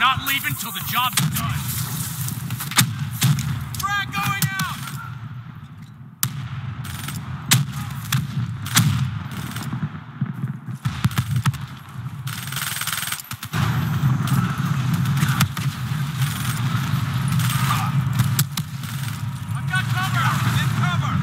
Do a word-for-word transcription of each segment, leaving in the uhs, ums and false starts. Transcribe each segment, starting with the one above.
not leaving till the job's done. Frag going out! I've got cover! In cover!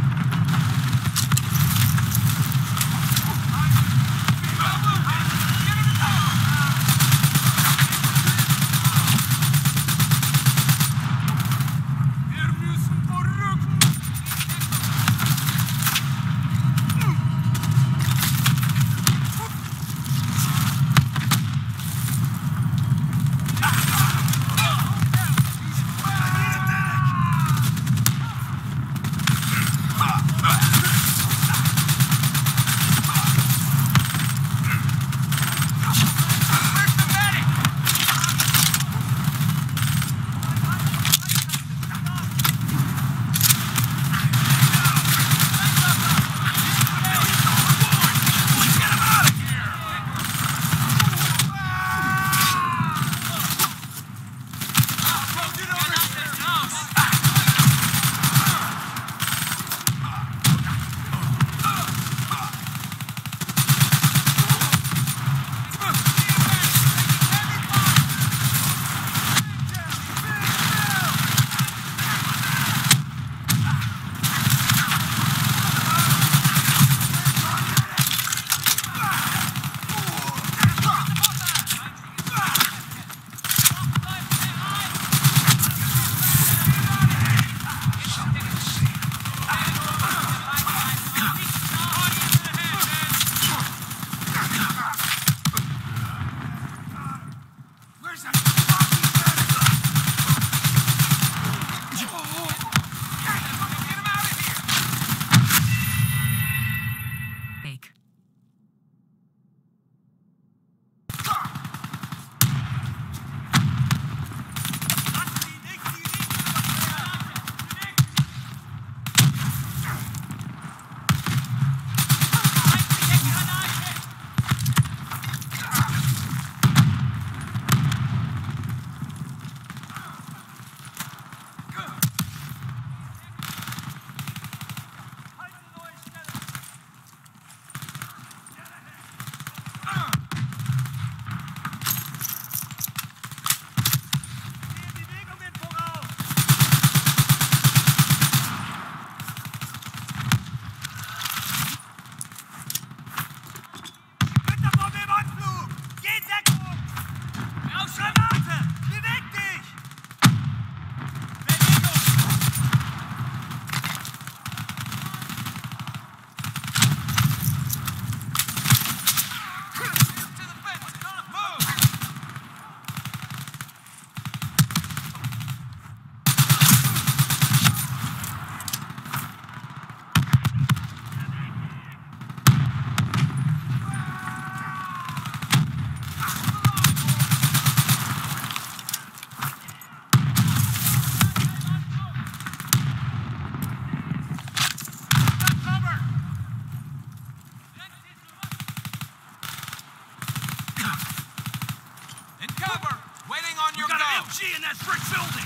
In that brick building!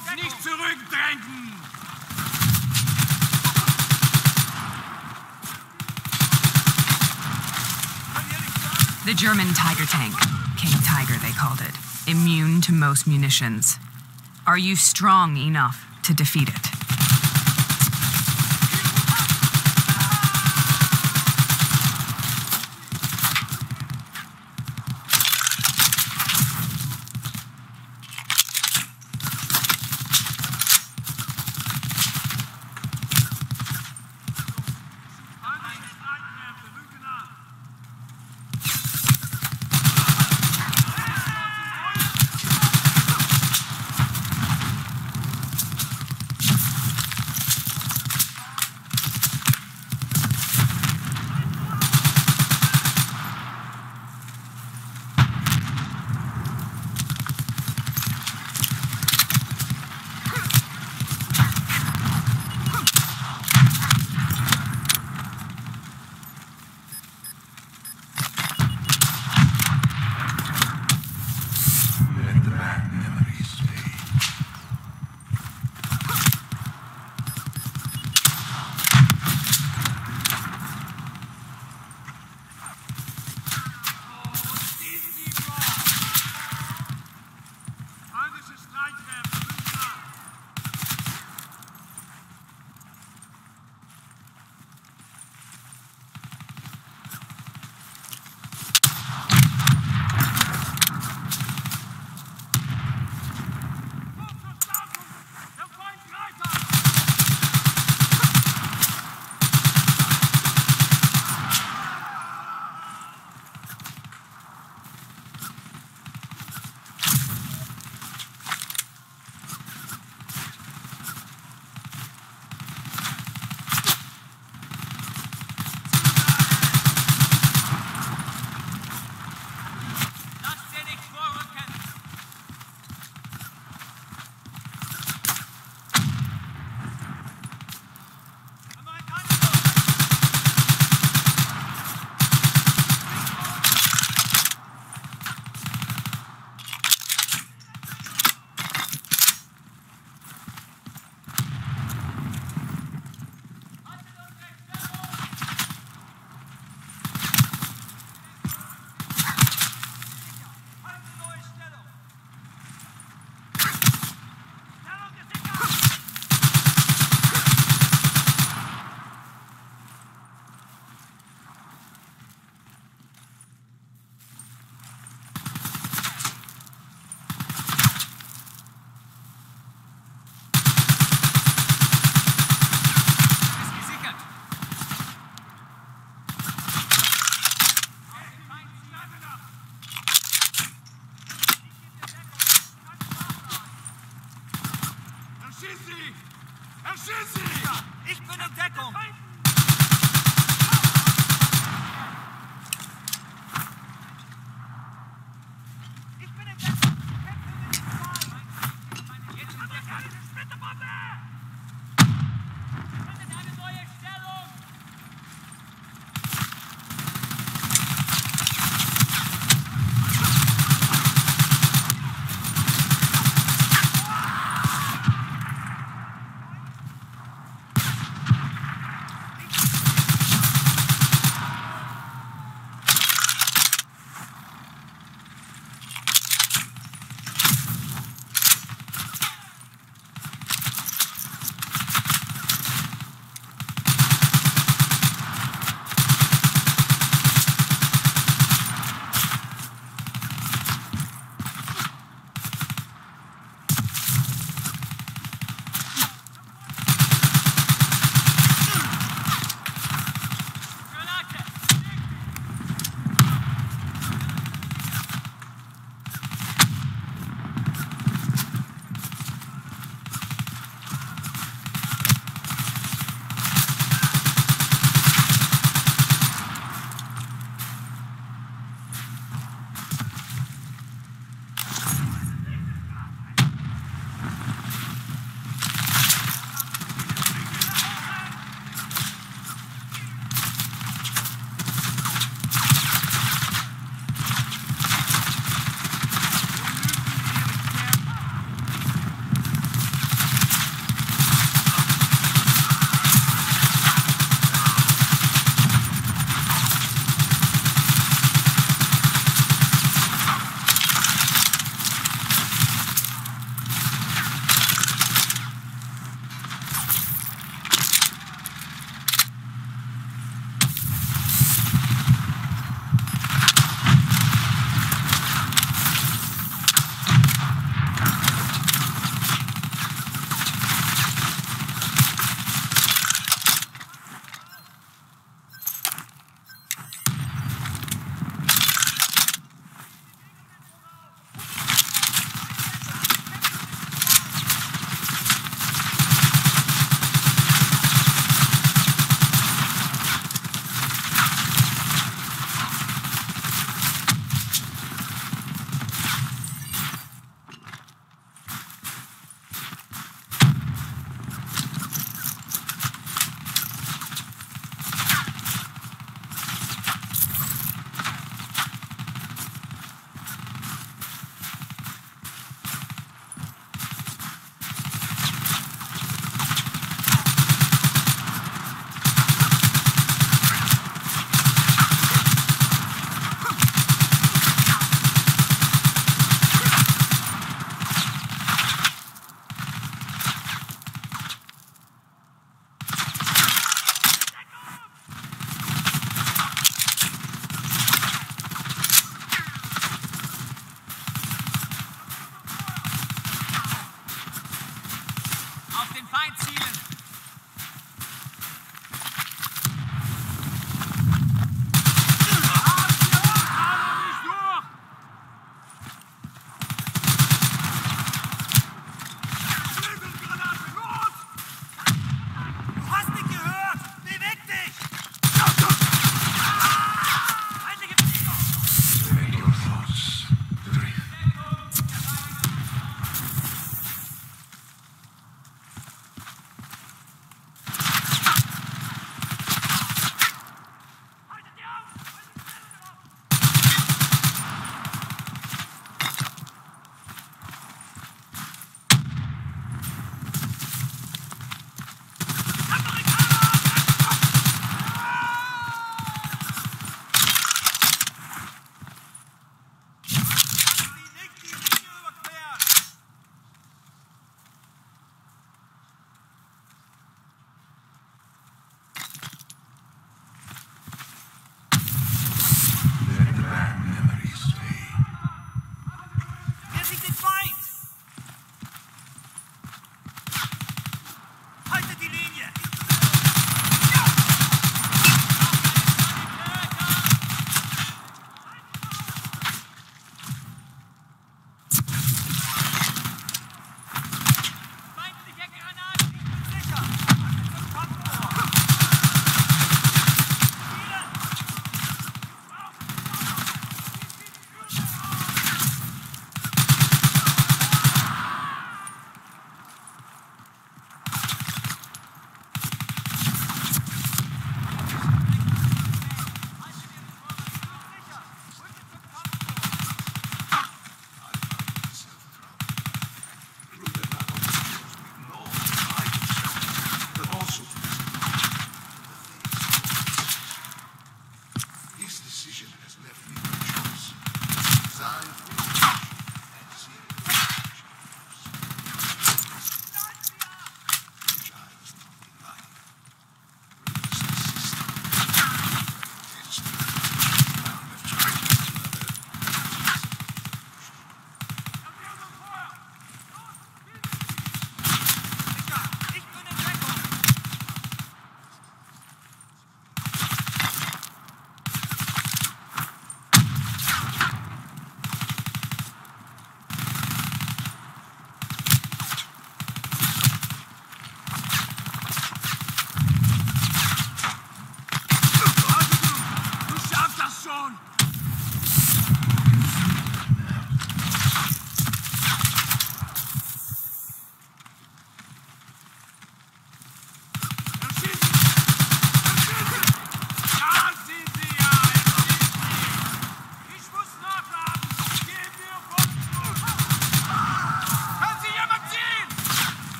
uns nicht zurückdrängen! The German Tiger tank, King Tiger they called it, immune to most munitions. Are you strong enough to defeat it? Ich bin in Deckung! Ich bin in Deckung! Jetzt in Deckung! Splitterbombe! Findet eine neue Stellung!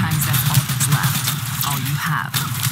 Sometimes that's all that's left, all you have.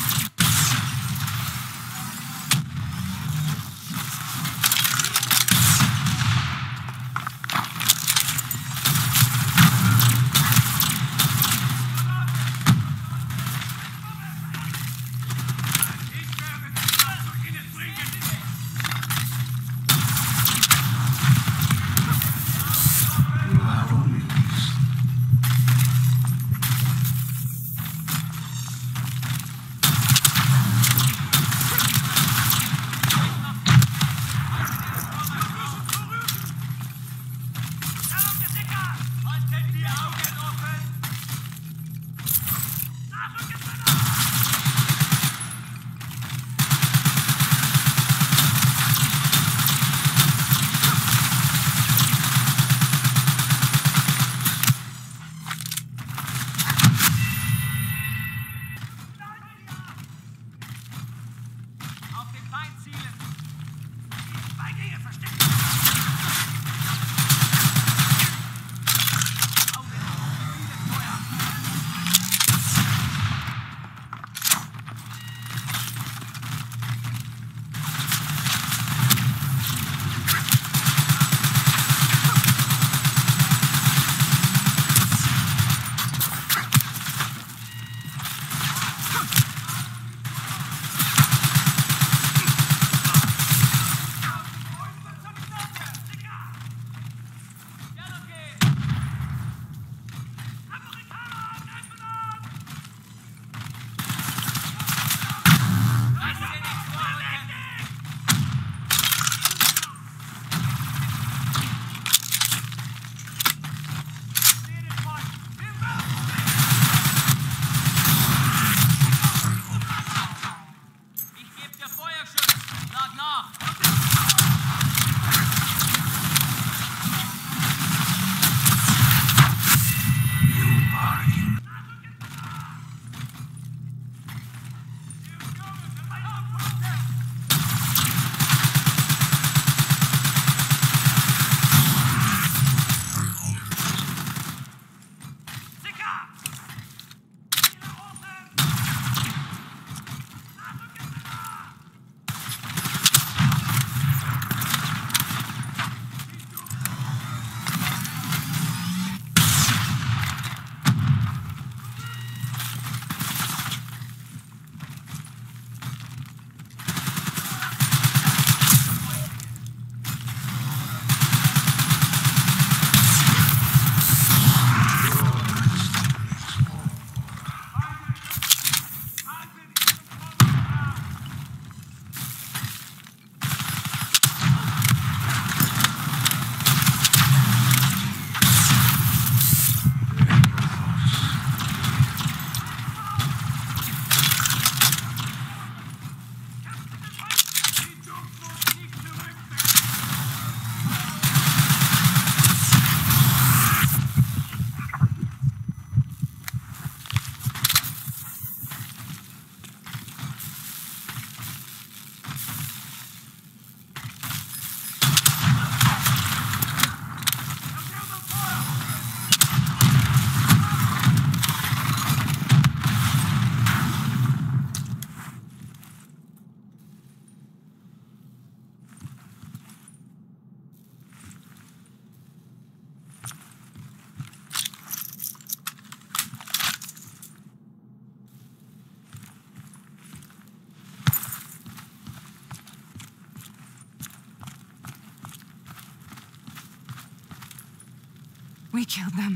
We killed them.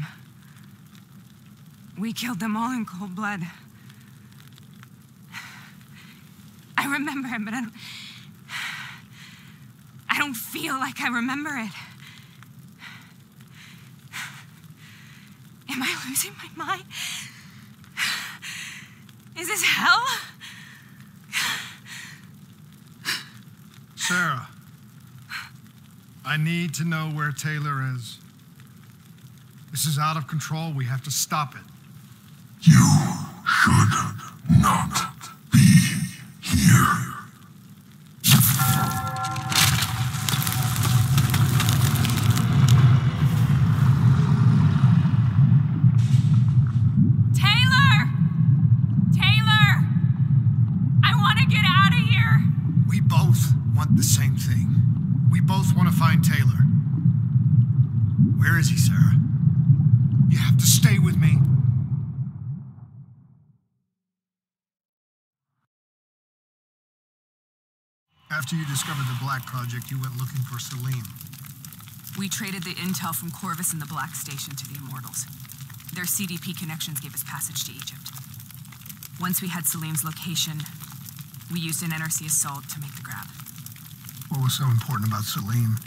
We killed them all in cold blood. I remember it, but I don't... I don't feel like I remember it. Am I losing my mind? Is this hell? Sarah, I need to know where Taylor is. This is out of control. We have to stop it. You should not be here. Taylor! want the same thing. We both want to find Taylor. Where is he, Sarah? You have to stay with me. After you discovered the Black Project, you went looking for Salim. We traded the intel from Corvus and the Black Station to the Immortals. Their C D P connections gave us passage to Egypt. Once we had Salim's location, we used an N R C assault to make the grab. What was so important about Salim?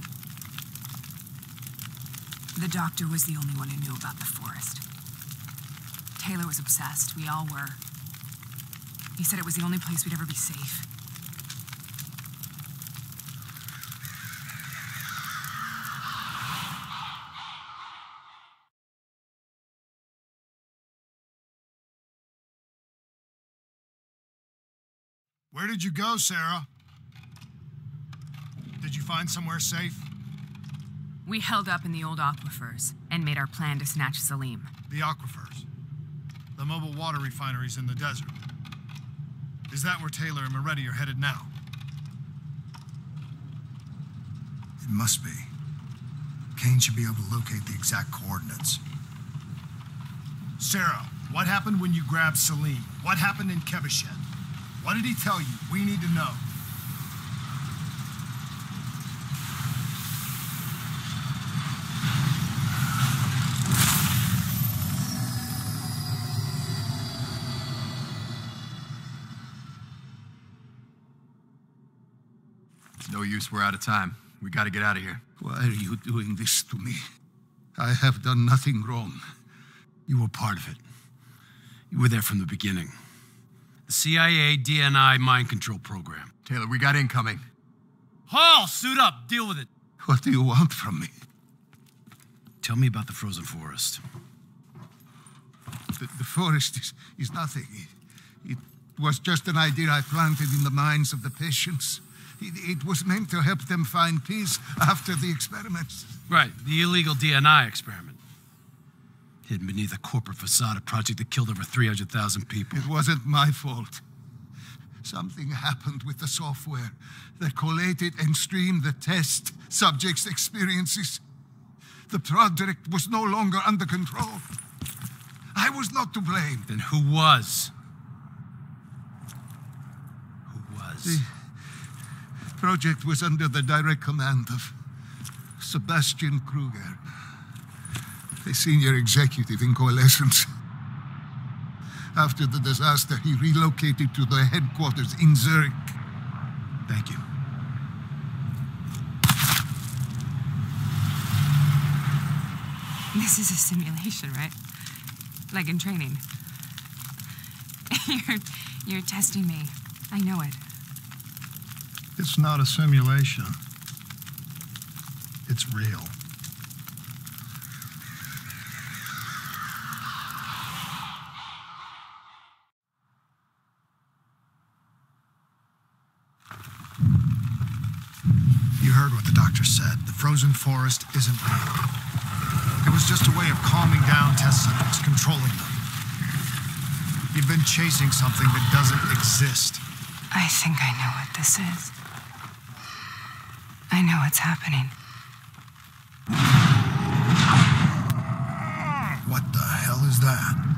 The doctor was the only one who knew about the forest. Taylor was obsessed. We all were. He said it was the only place we'd ever be safe. Where did you go, Sarah? Did you find somewhere safe? We held up in the old aquifers and made our plan to snatch Salim. The aquifers. The mobile water refineries in the desert. Is that where Taylor and Moretti are headed now? It must be. Kane should be able to locate the exact coordinates. Sarah, what happened when you grabbed Salim? What happened in Kebeshet? What did he tell you? We need to know. It's no use, we're out of time. We gotta get out of here. Why are you doing this to me? I have done nothing wrong. You were part of it. You were there from the beginning. The C I A D N I mind control program. Taylor, we got incoming. Hall, suit up. Deal with it. What do you want from me? Tell me about the frozen forest. The, the forest is, is nothing. It, it was just an idea I planted in the minds of the patients. It, it was meant to help them find peace after the experiments. Right, the illegal D N I experiment. Hidden beneath a corporate facade, a project that killed over three hundred thousand people. It wasn't my fault. Something happened with the software that collated and streamed the test subjects' experiences. The project was no longer under control. I was not to blame. Then who was? Who was? The project was under the direct command of Sebastian Kruger, a senior executive in Coalescence. After the disaster, he relocated to the headquarters in Zurich. Thank you. This is a simulation, right? Like in training. You're, you're testing me. I know it. It's not a simulation. It's real. You heard what the doctor said. The frozen forest isn't real. It was just a way of calming down test subjects, controlling them. You've been chasing something that doesn't exist. I think I know what this is. I know what's happening. What the hell is that?